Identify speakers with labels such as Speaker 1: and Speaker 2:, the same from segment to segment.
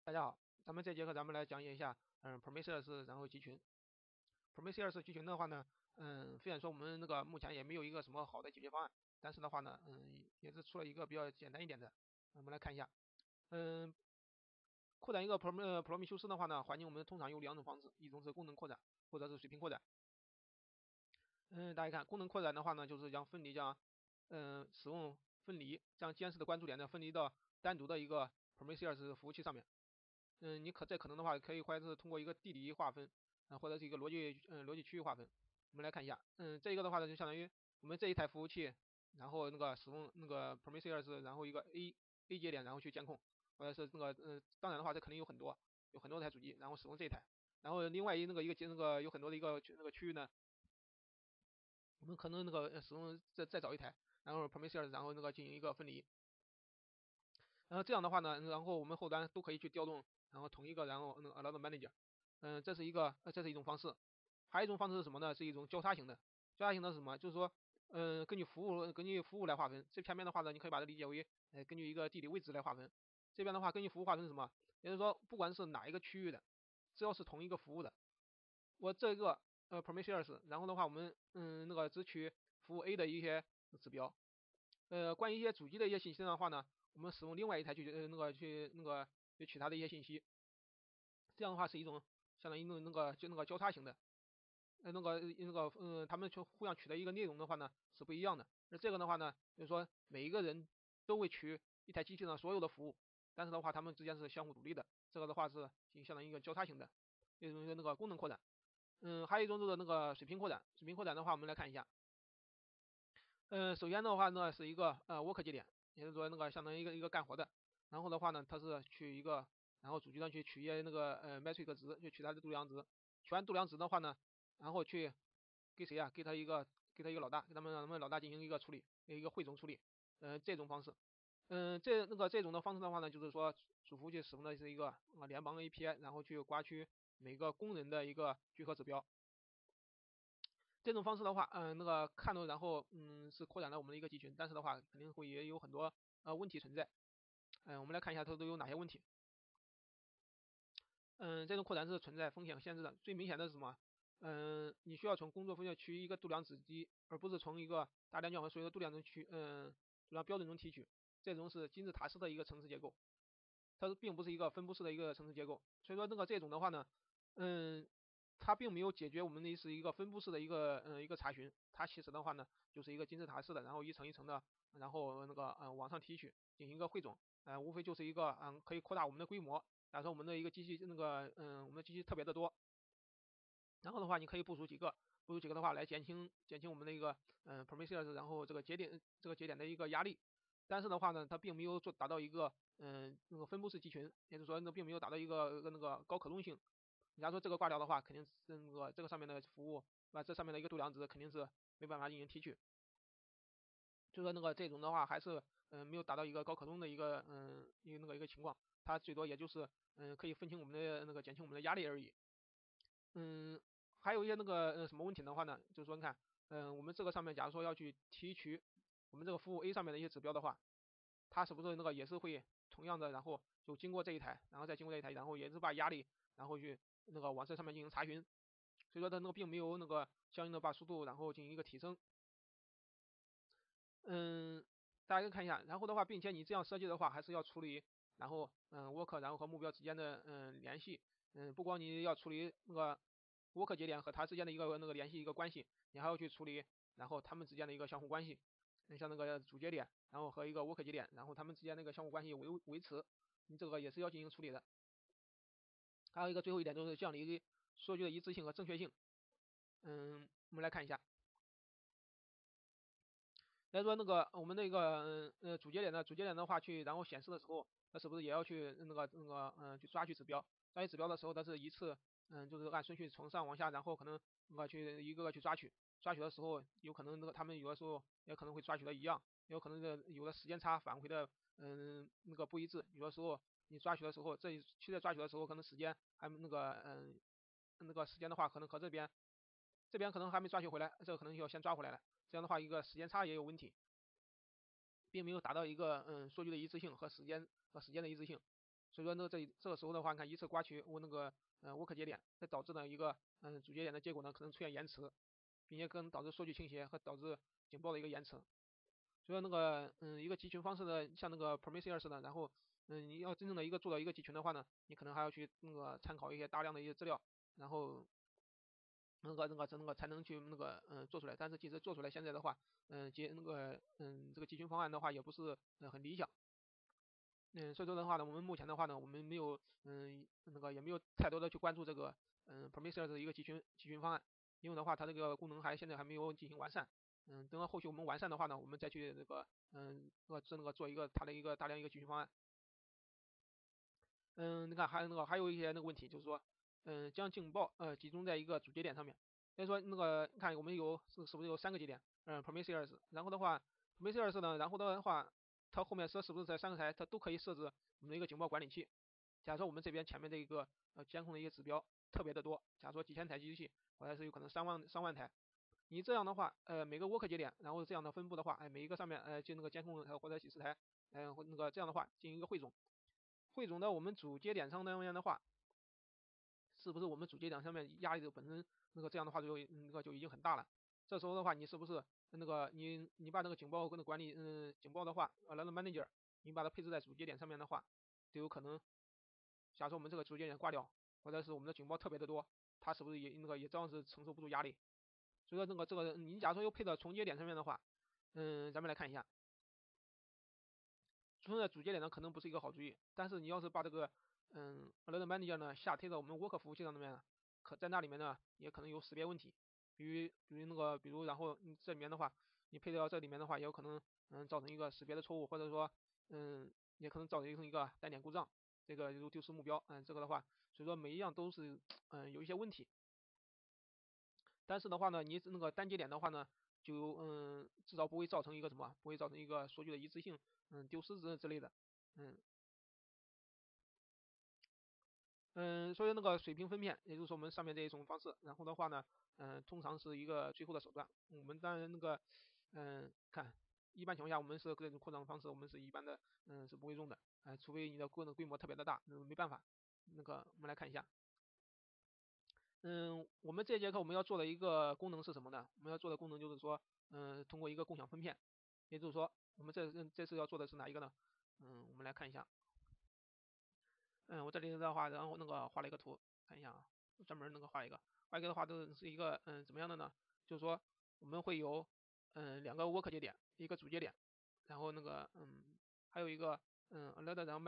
Speaker 1: 大家好，咱们这节课咱们来讲解一下Prometheus 然后集群。Prometheus 集群的话呢，虽然说我们那个目前也没有一个什么好的解决方案，但是的话呢，也是出了一个比较简单一点的。我们来看一下，嗯，扩展一个Prometheus 的话呢，环境我们通常有两种方式，一种是功能扩展，或者是水平扩展。大家看功能扩展的话呢，就是使用分离，将监视的关注点呢分离到单独的一个 Prometheus 服务器上面。这可能的话可以或者是通过一个地理划分，或者是一个逻辑区域划分。我们来看一下，这个的话呢就相当于我们这一台服务器，然后那个使用那个 Prometheus，然后一个 A 节点，然后去监控，或者是当然的话这肯定有很多台主机，然后使用这一台，然后另外有很多的一个区域呢，我们可能使用再找一台，然后 Prometheus，然后进行一个分离。然后这样的话呢，然后我们后端都可以去调动，然后同一个，然后Allow Manager，这是一种方式。还有一种方式是什么呢？是一种交叉型的。交叉型的是什么？就是说，根据服务来划分。这前面的话呢，你可以把它理解为，根据一个地理位置来划分。这边的话，根据服务划分是什么？也就是说，不管是哪一个区域的，只要是同一个服务的，我这个Prometheus，然后的话我们只取服务 A 的一些指标。关于一些主机的一些信息的话呢，我们使用另外一台去取它的一些信息，这样的话是一种相当于交叉型的，他们互相取的一个内容的话呢是不一样的。而这个的话呢，就是说每一个人都会取一台机器上所有的服务，但是的话他们之间是相互独立的。这个的话是相当于一个交叉型的，一种功能扩展。还有一种就是水平扩展。水平扩展的话，我们来看一下。首先的话呢是一个work 节点，也就是说相当于一个干活的。然后的话呢，它是取一个，然后主机上去取一些metric 值，就取它的度量值。取完度量值的话呢，然后去给谁啊？给他一个老大，给让他们老大进行一个处理，一个汇总处理。这种方式。这种的方式的话呢，就是说主服务器使用的是一个联邦 API，然后去刮取每个功能的一个聚合指标。这种方式的话，看到然后是扩展了我们的一个集群，但是的话肯定也有很多问题存在。我们来看一下它都有哪些问题。这种扩展是存在风险限制的。最明显的是什么？你需要从工作风险取一个度量子集，而不是从一个大量卷和所有的度量标准中提取。这种是金字塔式的一个层次结构，它并不是一个分布式的一个层次结构。所以说这种的话呢，它并没有解决我们的是一个分布式的一个查询，它其实的话呢就是一个金字塔式的，然后一层一层的，然后往上提取进行一个汇总，无非就是一个可以扩大我们的规模。假如说我们的一个机器我们的机器特别的多，然后的话你可以部署几个的话来减轻我们的一个Prometheus，然后这个节点的一个压力。但是的话呢，它并没有达到一个分布式集群，也就是说并没有达到一个高可动性。假如说这个挂掉的话，肯定是这个上面的服务，这上面的一个度量值肯定是没办法进行提取。就说这种的话还是没有达到一个高可动的一个一个情况，它最多也就是可以分清我们的减轻我们的压力而已。还有一些什么问题的话呢，就是说你看我们这个上面假如说要去提取我们这个服务 A 上面的一些指标的话，它是不是也是会同样的，然后就经过这一台，然后再经过这一台，然后也是把压力然后去往这上面进行查询。所以说它并没有相应的把速度然后进行一个提升。大家可以看一下，然后的话，并且你这样设计的话，还是要处理，然后work 然后和目标之间的联系。不光你要处理work 节点和它之间的一个联系一个关系，你还要去处理然后它们之间的一个相互关系。像主节点，然后和一个 work 节点，然后它们之间那个相互关系维持，你这个也是要进行处理的。还有一个最后一点就是降低数据的一致性和正确性。我们来看一下。来说我们主节点的话然后显示的时候，它是不是也要去去抓取指标？抓取指标的时候，它是一次就是按顺序从上往下，然后可能去一个个去抓取。抓取的时候，有可能他们有的时候也可能会抓取的一样，也有可能有的时间差返回的不一致。有的时候你抓取的时候，这一期的抓取的时候，可能时间还时间的话，可能和这边可能还没抓取回来，这个可能就要先抓回来了。这样的话，一个时间差也有问题，并没有达到一个数据的一致性和时间的一致性。 所以说这个时候的话，你看一次刮取我那个work 节点，这导致了一个主节点的结果呢可能出现延迟，并且可能导致数据倾斜和导致警报的一个延迟。所以那个一个集群方式的像那个 Prometheus 的，然后你要真正的做到一个集群的话呢，你可能还要去参考一些大量的一些资料，然后才能去做出来。但是即使做出来，现在的话，这个集群方案的话也不是很理想。所以说的话呢，我们目前的话呢，我们没有也没有太多的去关注这个Prometheus 的一个集群方案，因为的话它这个功能现在还没有进行完善。等到后续我们完善的话呢，我们再去做一个它的一个大量一个集群方案。你看还有一些问题，就是说将警报集中在一个主节点上面。所以说你看我们是不是有3个节点Prometheus，然后的话 Prometheus 呢，然后的话它后面是不是这3个台它都可以设置我们的一个警报管理器。假如说我们这边前面的一个监控的一个指标特别的多，假如说几千台机器，或者是有可能上万台，你这样的话每个 work 节点，然后这样的分布的话，每一个上面就监控或者几十台，这样的话进行一个汇总。汇总到我们主节点上面的话，是不是我们主节点上面压力本身这样的话就已经很大了？这时候的话，你是不是你把那个警报管理警报的话Alert Manager，你把它配置在主节点上面的话，就有可能，假如说我们这个主节点挂掉，或者是我们的警报特别的多，它是不是也照样是承受不住压力？所以说这个你假如说又配到重节点上面的话，咱们来看一下。存在主节点呢可能不是一个好主意，但是你要是把这个Alert Manager 呢下推到我们 Work 服务器上面，在那里面呢也可能有识别问题，比如然后这里面的话，你配到这里面的话，也有可能造成一个识别的错误，或者说也可能造成一个单点故障，这个就丢失目标，这个的话，所以说每一样都是有一些问题。但是的话呢，你单节点的话呢，就至少不会造成一个不会造成一个数据的一致性丢失之类的。嗯所以水平分片，也就是说我们上面这一种方式，然后的话呢通常是一个最后的手段。我们当然看一般情况下我们是这种扩张方式，我们是一般的是不会用的，除非你的规模特别的大，没办法。我们来看一下。我们这节课我们要做的一个功能是什么呢？我们要做的功能就是说，通过一个共享分片，也就是说，我们这次要做的是哪一个呢？我们来看一下。我这里的话，然后画了一个图，看一下啊，专门画一个的话都是一个怎么样的呢？就是说我们会有2个 work 节点，一个主节点，然后还有一个alert 然后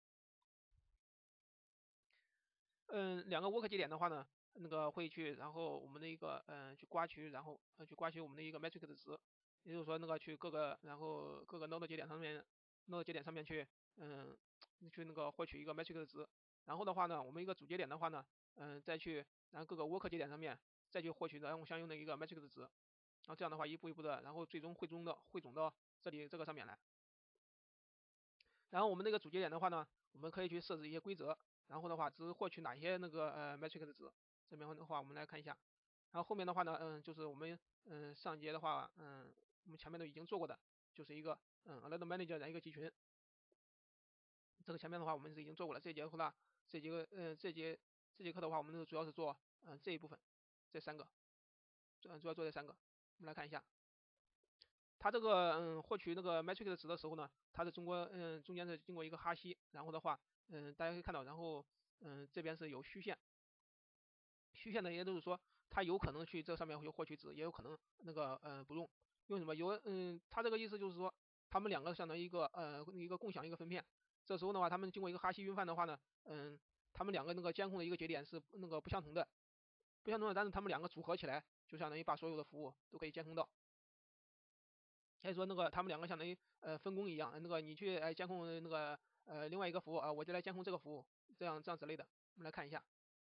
Speaker 1: manager。2个 work 节点的话呢，会去，然后我们的一个去刮取，然后去刮取我们的一个 metric 的值，也就是说去然后各个 node 节点上面去去获取一个 metric 的值，然后的话呢，我们一个主节点的话呢，再去然后各个 work 节点上面再去获取然后相应的一个 metric 的值，然后这样的话一步一步的，然后最终汇总到这个上面来。然后我们那个主节点的话呢，我们可以去设置一些规则，然后的话只获取哪些metric 的值。这边的话我们来看一下。然后后面的话呢，就是我们上节的话，我们前面都已经做过的，就是一个alert manager 的一个集群。这个前面的话我们是已经做过了。这节课呢，这节课的话，我们主要是做这一部分，这3个，主要做这3个。我们来看一下。它这个获取metric 的值的时候呢，它是中间是经过一个哈希，然后的话大家可以看到，然后这边是有虚线，虚线的也就是说它有可能去这上面会获取值，也有可能不用。为什么？它这个意思就是说他们2个相当于一个共享一个分片，这时候的话他们经过一个哈希运算的话呢，他们2个监控的一个节点是不相同的，但是他们2个组合起来就相当于把所有的服务都可以监控到。所以说他们2个相当于分工一样，你去监控另外一个服务啊，我就来监控这个服务，这样之类的。我们来看一下。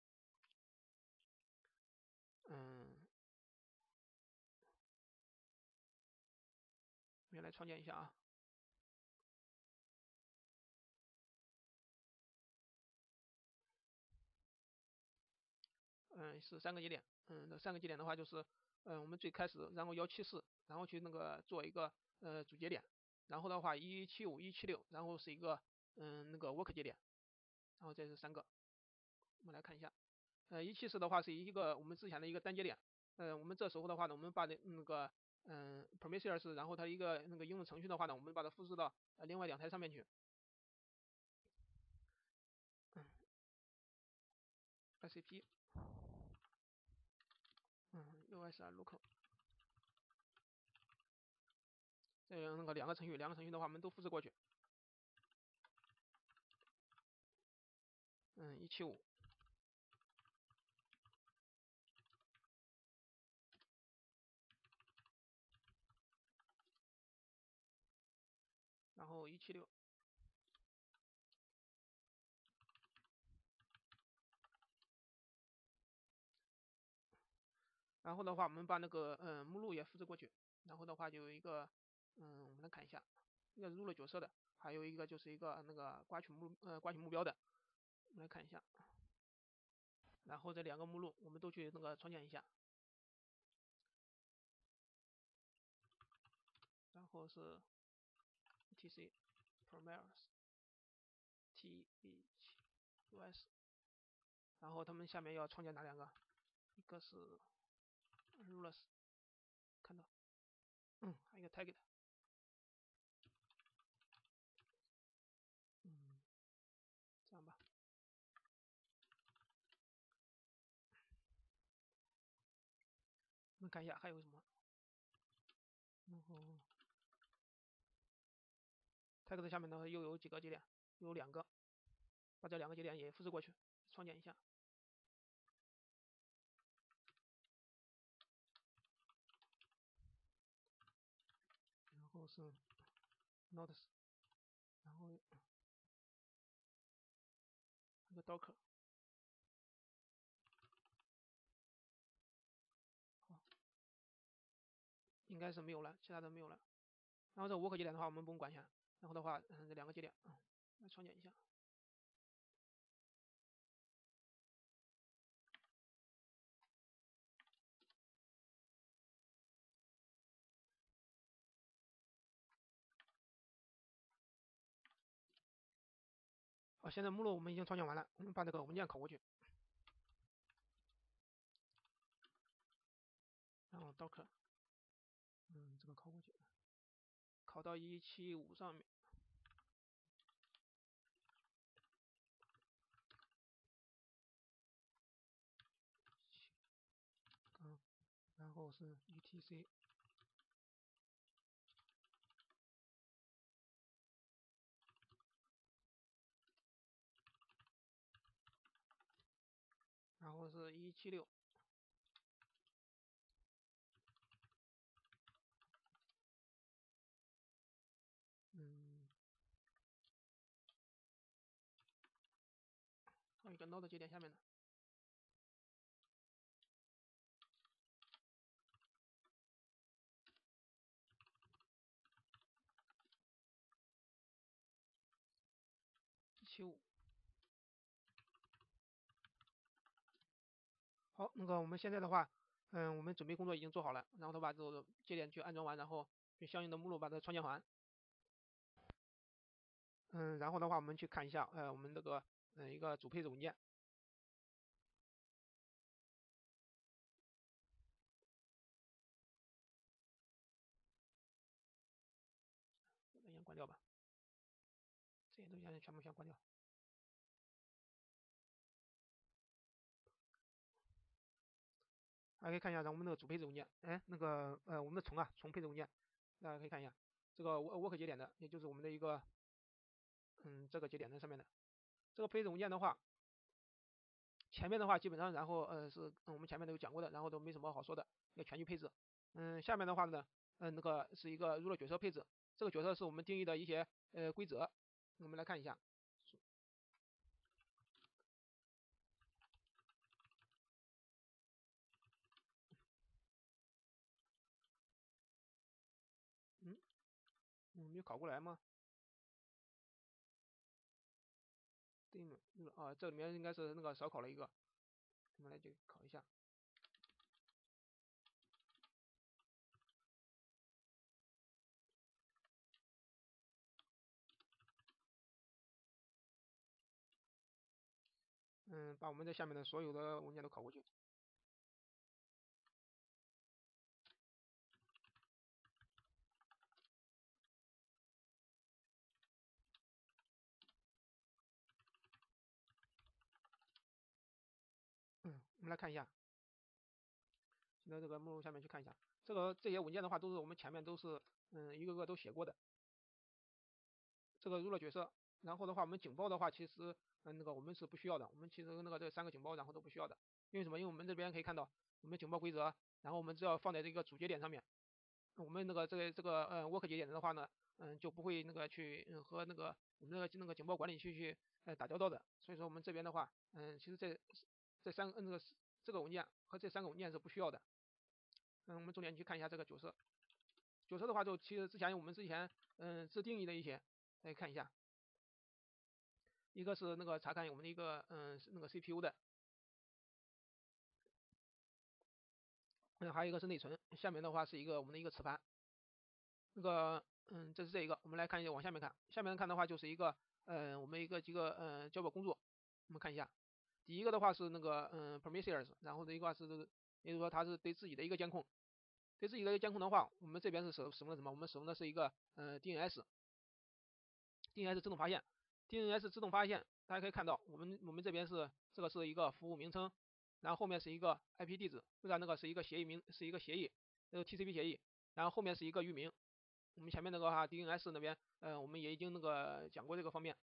Speaker 1: 我们来创建一下啊。是3个节点。这3个节点的话就是我们最开始然后174，然后去做一个主节点，然后的话175、176，然后是一个work 节点。 然后这是3个，我们来看一下。174的话是一个我们之前的一个单节点。我们这时候的话呢，我们把那个Prometheus，然后它一个那个应用程序的话呢，我们把它复制到另外2台上面去。SCP USR local， 这样那个两个程序的话我们都复制过去。175，然后176，然后的话我们把那个目录也复制过去，然后的话就有一个我们来看一下，一个入了角色的，还有一个就是一个那个刮取目标的，我们来看一下。然后这2个目录我们都去那个创建一下，然后是 etc Prometheus TH US， 然后他们下面要创建哪2个？一个是 rulers， 看到，还有一个 target， 这样吧。我们看一下还有什么，然后 target 下面呢又有几个节点，又有2个，把这2个节点也复制过去，创建一下。然后是 nodes， 然后一个 docker， 好，应该是没有了，其他的没有了。然后这5个节点的话我们不用管一下，然后的话这2个节点来创建一下。好，现在目录我们已经创建完了，我们把这个文件拷过去，然后 docker， 这个拷过去，拷到175上面，然后是 etc， 然后是176，还有一个 node 节点下面的175。好，那个我们现在的话，我们准备工作已经做好了，然后都把这个节点去安装完，然后就相应的目录把它创建完。然后的话我们去看一下，我们这个一个主配置文件。先关掉吧，这些东西全部先关掉。大家可以看一下咱们那个主配置文件，那个我们的从配置文件，大家可以看一下这个 work 节点的，也就是我们的一个这个节点在上面的这个配置文件的话，前面的话基本上然后是我们前面都有讲过的，然后都没什么好说的，一个全局配置。下面的话呢，那个是一个入了角色配置，这个角色是我们定义的一些规则，我们来看一下。没有拷过来吗？对这里面应该是那个少拷了一个，我们来就拷一下。 把我们这下面的所有的文件都拷过去。我们来看一下，现在这个目录下面去看一下，这些文件的话，都是我们前面都是一个个都写过的。这个入了角色，然后的话，我们警报的话，其实我们是不需要的，我们其实这3个警报然后都不需要的，因为什么？因为我们这边可以看到我们警报规则，然后我们只要放在这个主节点上面，我们work 节点的话呢，就不会去和我们警报管理去打交道的，所以说我们这边的话，其实这个文件和这3个文件是不需要的。我们重点去看一下这个角色，角色的话就其实我们之前自定义的一些，来看一下，一个是查看我们的一个CPU 的，还有一个是内存，下面的话是我们的一个磁盘，这是这一个，我们来看一下往下面看，下面看的话就是我们几个交互工作，我们看一下，第一个的话是Prometheus，然后这一个是也就是说它是对自己的一个监控，对自己的一个监控的话，我们这边是使用的什么？我们使用的是一个DNS 自动发现，DNS 自动发现，大家可以看到我们这边这个是一个服务名称，然后后面是一个 IP 地址，不然是一个协议TCP 协议，然后后面是一个域名。我们前面话 DNS 那边我们也已经讲过这个方面。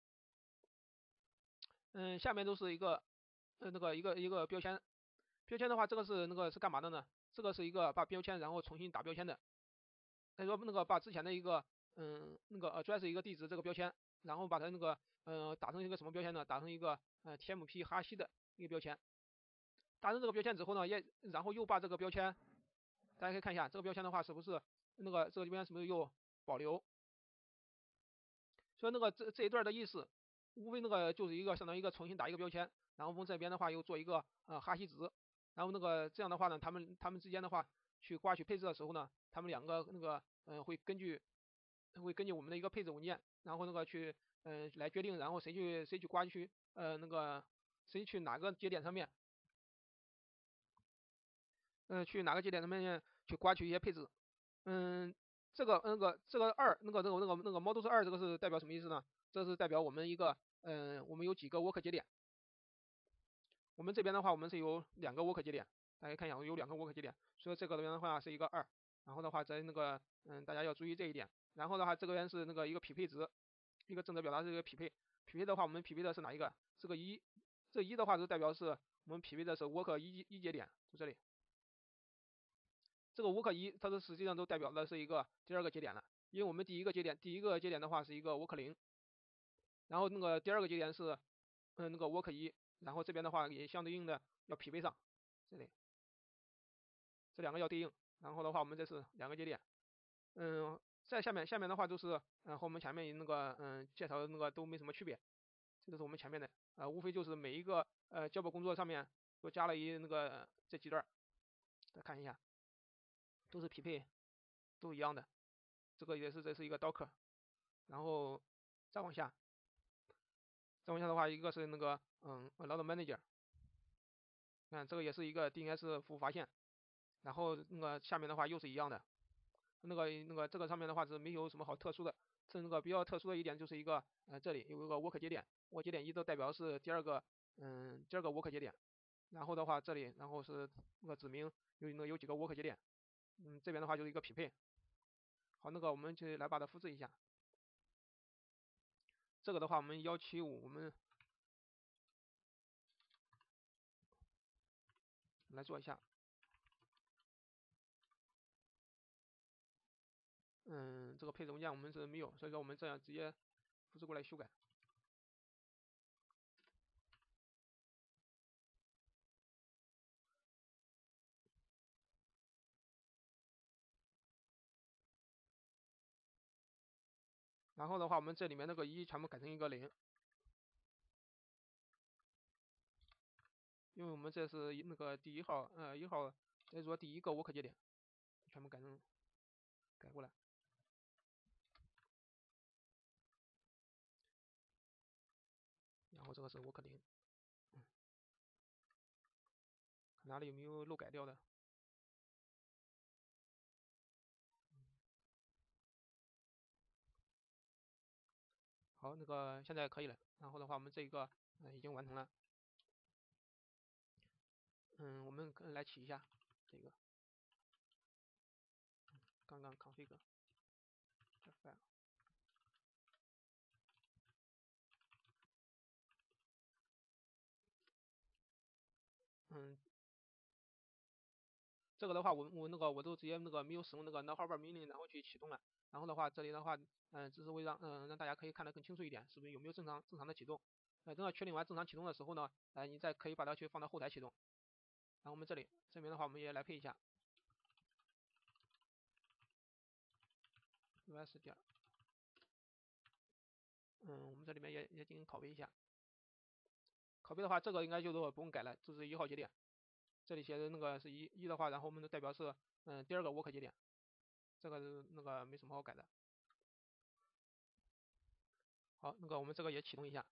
Speaker 1: 下面都是一个一个标签，标签的话，这个是干嘛的呢？这个是一个把标签然后重新打标签的。他说把之前的一个address 一个地址这个标签，然后把它打成一个什么标签呢？打成一个TMP 哈希的一个标签。打成这个标签之后呢，然后又把这个标签，大家可以看一下这个标签的话是不是这边是不是又保留？所以这一段的意思，无非就是一个相当于一个重新打一个标签，然后我们这边的话又做一个哈希值，然后这样的话呢，他们之间的话去刮取配置的时候呢，他们两个会根据我们的一个配置文件，然后去来决定，然后谁去刮取谁去哪个节点上面去哪个节点上面去刮取一些配置。这个2model 2这个是代表什么意思呢？这是代表我们我们有几个 work 节点。我们这边的话，我们是有2个 work 节点，大家看一下，有2个 work 节点，所以这个这边的话是一个2，然后的话在大家要注意这一点。然后的话，这个边是一个匹配值，一个正则表达是一个匹配。匹配的话，我们匹配的是哪一个？这个1，这1的话就代表是我们匹配的是 work 1节点，就这里。这个work 1，它实际上都代表的是一个第2个节点了，因为我们第一个节点的话是一个 work 0，然后第2个节点是work 1，然后这边的话也相对应的要匹配上，这里这2个要对应，然后的话我们这是2个节点。在下面的话就是和我们前面介绍的都没什么区别，这是我们前面的无非就是每一个交互工作上面都加了这几段，再看一下，都是匹配，都一样的，这是一个 docker， 然后再往下的话，一个是load manager， 看这个也是一个 DNS 服务发现，然后下面的话又是一样的，这个上面的话是没有什么好特殊的，这比较特殊的一点就是这里有一个 work 节点，work 节点1都代表是第二个 work 节点，然后的话这里然后是指明有几个 work 节点，这边的话就是一个匹配。好，我们就来把它复制一下。这个的话，我们175，我们来做一下。这个配置文件我们是没有，所以说我们这样直接复制过来修改。然后的话，我们这里面1全部改成一个0，因为我们这是第1号1号，所以说第1个 work 节点全部改过来。然后这个是work 0。 哪里有没有漏改掉的。好，那个现在可以了。然后的话，我们这一个已经完成了。我们来起一下这个，刚刚 config 这 file。嗯，这个的话，我都直接没有使用那个 now hover 命令，然后去启动了。然后的话，这里的话，只是为让大家可以看得更清楚一点，是不是有没有正常的启动？等到确定完正常启动的时候呢，你再可以把它去放到后台启动。然后我们这边的话，我们也来配一下 us 点，我们这里面也进行拷贝一下。拷贝的话，这个应该就是不用改了，这是1号节点。这里写的那个是一的话，然后我们的代表是第二个 work 节点，这个是没什么好改的。好，我们这个也启动一下。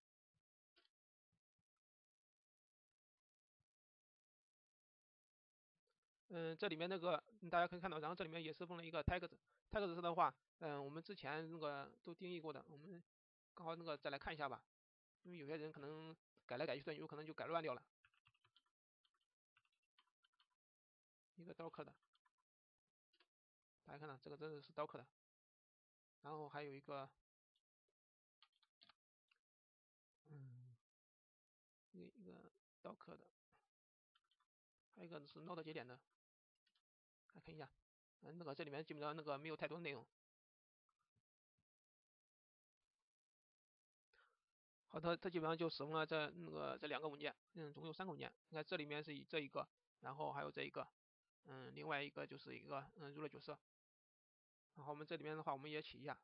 Speaker 1: 这里面大家可以看到，然后这里面也是分了一个 tags 的话，我们之前都定义过的，我们刚好再来看一下吧，因为有些人可能改来改去的，有可能就改乱掉了。一个 docker 的，大家看到这个真的是 docker 的，然后还有一个一个 docker 的，还有一个是 node 节点的，来看一下，这里面基本上没有太多内容。好的，它基本上就使用了这2个文件，总共有3个文件。你看这里面是这一个，然后还有这一个，另外一个就是一个入了角色。然后我们这里面的话，我们也起一下。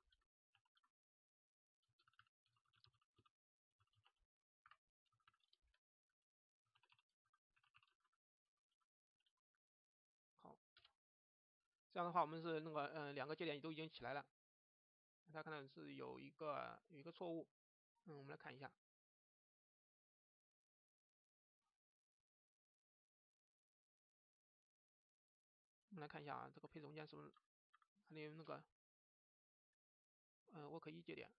Speaker 1: 好，这样的话我们是2个节点都已经起来了。大家看到是有一个错误，我们来看一下。我们来看一下啊，这个配置文件是不是还有work 1节点，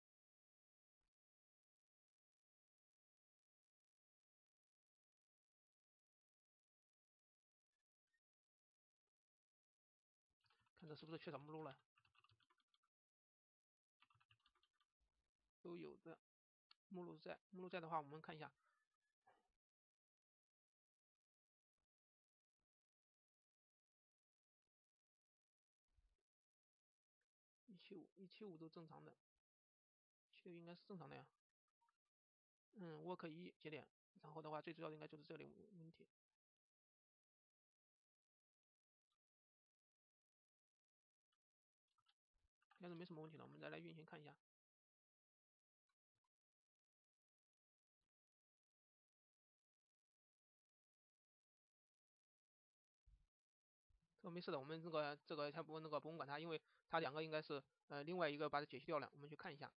Speaker 1: 看这是不是缺少目录了？都有的，目录在的话，我们看一下。175都正常的，176应该是正常的呀。work 1节点，然后的话最主要的应该就是这里问题。应该是没什么问题了，我们再来运行看一下。这个没事的，我们这个先不用管它，因为它2个应该是另外一个把它解析掉了，我们去看一下。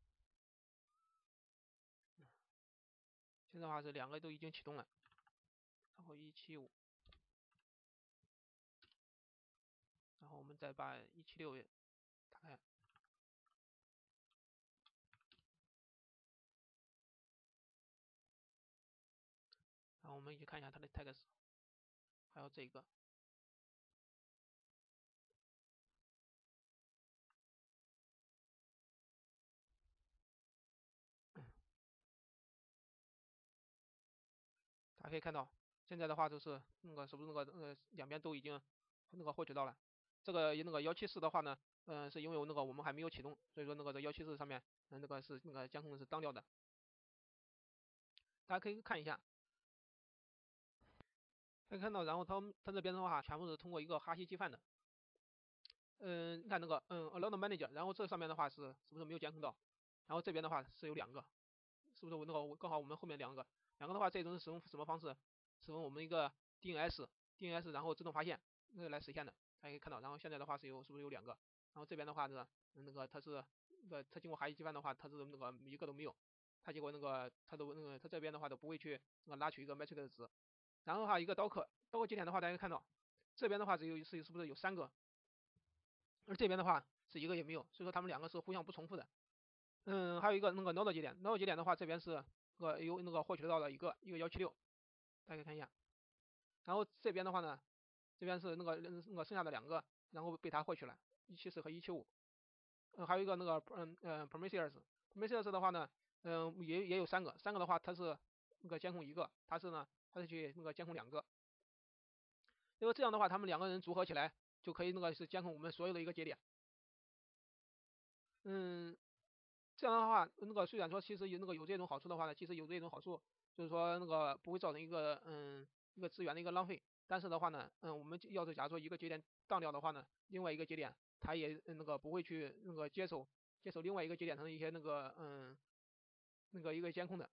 Speaker 1: 现在的话是2个都已经启动了，然后175，然后我们再把176打开，然后我们一起看一下它的 tags，还有这个。大家可以看到，现在的话就是是不是两边都已经获取到了？这个174的话呢，是因为我们还没有启动，所以说这174上面是监控是当掉的。大家可以看一下，可以看到，然后它这边的话全部是通过一个哈希计算的。你看allowed manager，然后这上面的话是不是没有监控到？然后这边的话是有2个，是不是刚好我们后面2个的话，这种是使用什么方式？使用我们一个 DNS，然后自动发现来实现的。大家可以看到，然后现在的话是不是有2个？然后这边的话呢，它是它经过哈希计算的话，它是一个都没有。它结果它这边的话都不会去拉取一个 metric 的值。 然后的话一个刀客节点的话，大家看到这边的话是不是有3个，而这边的话是1个也没有，所以说它们2个是互相不重复的。还有一个那个 node 节点，node 节点的话这边是有那个获取到了一个176，大家可以看一下。然后这边的话呢，这边是那个剩下的2个，然后被它获取了174和175。还有一个那个Prometheus 的话呢，也有3个，3个的话它是那个监控1个，它是去那个监控2个。因为这样的话，他们2个人组合起来就可以那个是监控我们所有的一个节点。这样的话，那个虽然说其实有这种好处的话呢，其实有这种好处，就是说那个不会造成一个资源的一个浪费。但是的话呢，我们要是假如说一个节点当掉的话呢，另外一个节点它也那个不会去那个接手另外一个节点上的一些一个监控的。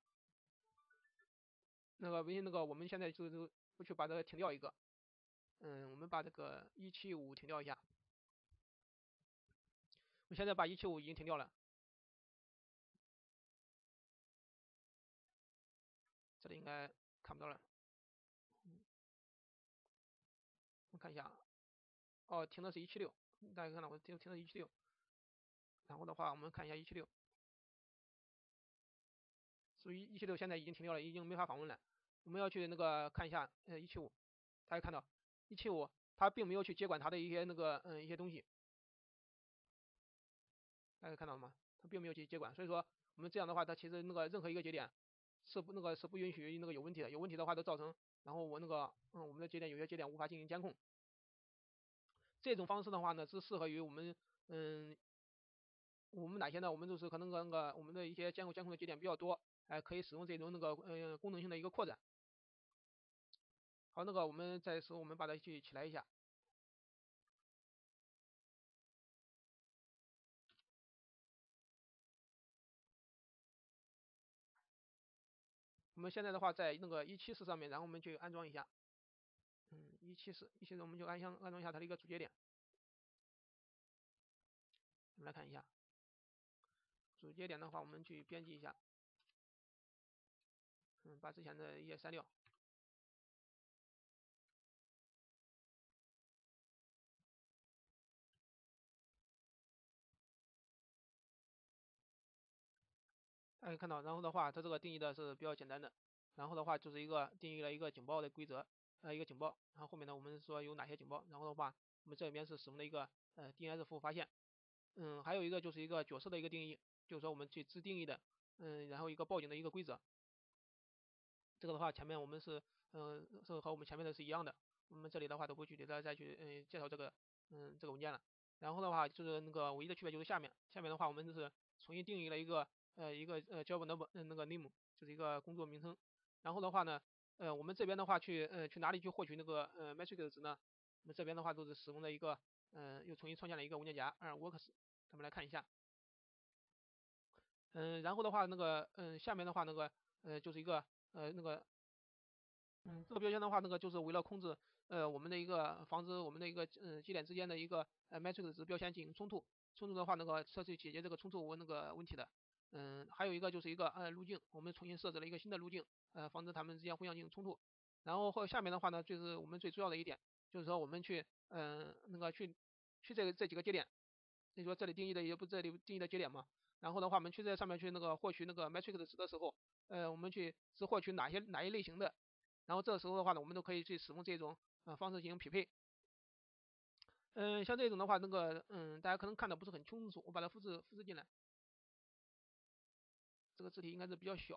Speaker 1: 我们现在就去把这个停掉一个。我们把这个175停掉一下。我现在把175已经停掉了，这里应该看不到了。我看一下，哦，停的是176，大家看到我停的是176。然后的话，我们看一下176，所以176现在已经停掉了，已经没法访问了。我们要去那个看一下175，大家看到175它并没有去接管它的一些一些东西，大家看到了吗？它并没有去接管，所以说我们这样的话，它其实任何一个节点是不允许有问题的，有问题的话都造成，然后我们的节点有些节点无法进行监控。这种方式的话呢，是适合于我们哪些呢？我们就是可能我们的一些监控的节点比较多，可以使用这种功能性的一个扩展。好，我们我们把它起来一下。我们现在的话在174上面，然后我们去安装一下。174我们就安装一下它的一个主节点。我们来看一下主节点的话，我们去编辑一下。把之前的一些删掉。大家看到，然后的话，它这个定义的是比较简单的。然后的话就是定义了一个警报的规则，一个警报。然后后面呢，我们说有哪些警报。然后的话，我们这边是使用的一个DNS 服务发现。还有一个就是一个角色的一个定义，就是说我们去自定义的，然后一个报警的一个规则。这个的话，前面我们是和我们前面的是一样的。我们这里的话都不具体的再去介绍这个文件了。然后的话就是唯一的区别就是下面的话，我们就是重新定义了一个job name，就是一个工作名称。然后的话呢，我们这边的话去哪里去获取metric 的值呢？我们这边的话都是使用了一个又重新创建了一个文件夹works，咱们来看一下。然后的话下面的话就是一个这个标签的话就是为了控制我们的防止我们的节点之间的一个metric 值标签进行冲突。冲突的话是去解决这个冲突问题的。还有一个就是一个路径，我们重新设置了一个新的路径，防止它们之间互相进行冲突。然后下面的话呢，就是我们最重要的一点，就是说我们去去这几个节点，所以说这里定义的节点嘛。然后的话，我们去在上面去获取metric 的值的时候，我们是获取哪一类型的。然后这个时候的话呢，我们都可以去使用这种方式进行匹配。像这种的话，大家可能看的不是很清楚，我把它复制进来。这个字体应该是比较小。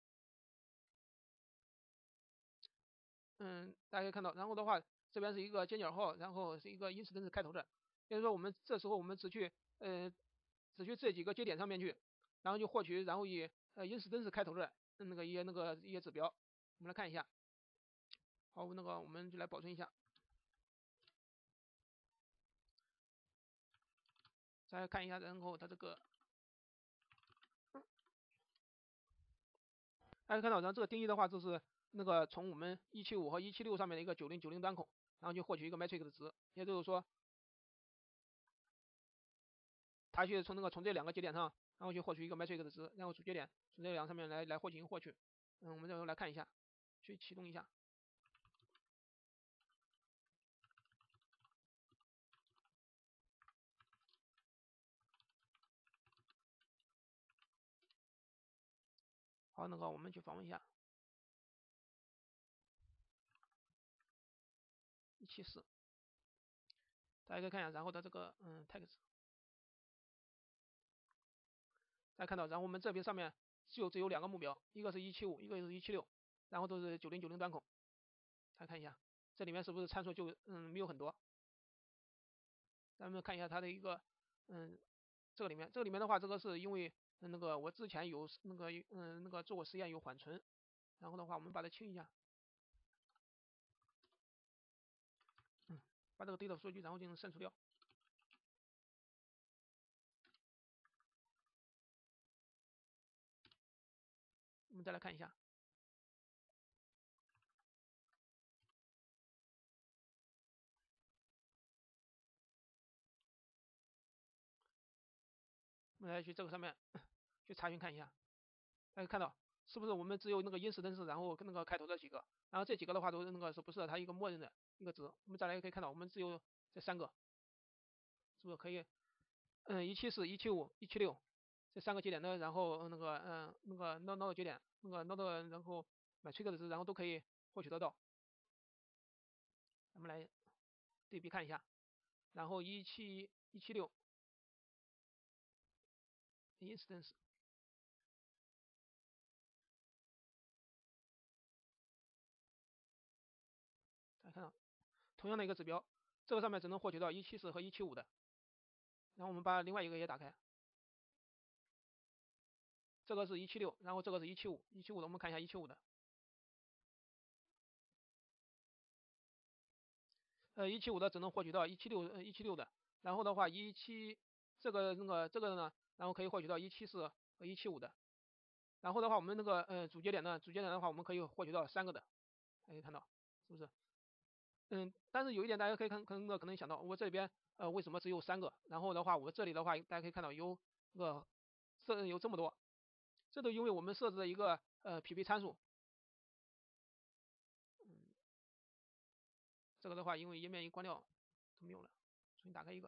Speaker 1: 大家可以看到，然后的话，这边是一个尖角号，然后是一个instance开头的。也就是说，这时候我们只去这几个节点上面去，然后就获取，然后以instance开头的一些指标。我们来看一下。好，我们就来保存一下。大家看一下，然后它这个，大家看到，然后这个定义的话，就是从我们175和176上面的一个9090端口，然后去获取一个 metric 的值。也就是说，它去从这2个节点上，然后去获取一个 metric 的值，然后主节点从这2上面来进行获取。我们这时候来看一下，去启动一下。 好，那个我们去访问一下174，大家可以看一下，然后的这个text，大家看到，然后我们这边上面只有2个目标，一个是175，一个是176，然后都是9090端口。大家看一下，这里面是不是参数就没有很多？咱们看一下它的一个这个里面的话，这个是因为那个我之前有那个做过实验有缓存，然后的话我们把它清一下，把这个 data 数据然后进行删除掉。我们再来看一下，我们来去这个上面去查询看一下，大家看到是不是我们只有那个因式登式，然后跟那个开头这几个，然后这几个的话都是那个是不是它一个默认的一个值？我们再来可以看到，我们只有这3个，是不是可以174、175、176这3个节点的，然后那个node 节点，那个 node 然后买 trigger 的值，然后都可以获取得到。咱们来对比看一下，然后176 instance，大家看到同样的一个指标，这个上面只能获取到174和175的。然后我们把另外一个也打开，这个是176，然后这个是175的，我们看一下175的。175的只能获取到176的，然后的话这个呢，然后可以获取到174和175的，然后的话我们那个主节点的话我们可以获取到3个的，可以看到是不是？但是有一点大家可以可能想到，我这边为什么只有3个？然后的话我这里的话大家可以看到有有这么多，这都因为我们设置了一个匹配参数。这个的话因为页面一关掉就没有了，重新打开一个。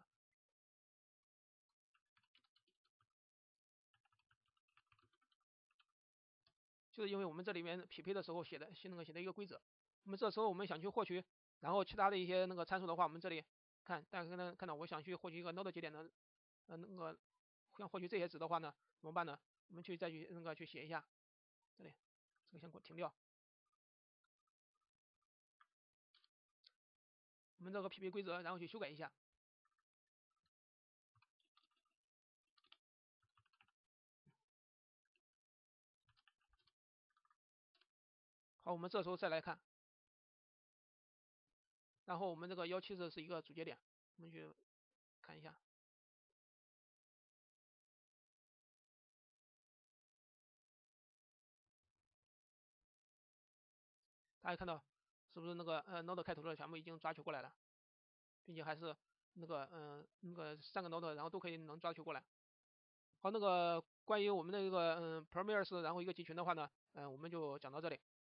Speaker 1: 就是因为我们这里面匹配的时候写的一个规则，我们这时候我们想去获取，然后其他的一些那个参数的话，我们这里大家看到我想去获取一个 node 节点的那个想获取这些值的话呢，怎么办呢？我们再去去写一下，这里这个先给我停掉，我们这个匹配规则然后去修改一下。好，我们这时候再来看，然后我们这个174是一个主节点，我们去看一下。大家看到是不是那个node 开头的全部已经抓取过来了，并且还是那个3个 node 然后都可以能抓取过来。好，那个关于我们的一个Prometheus然后一个集群的话呢，我们就讲到这里。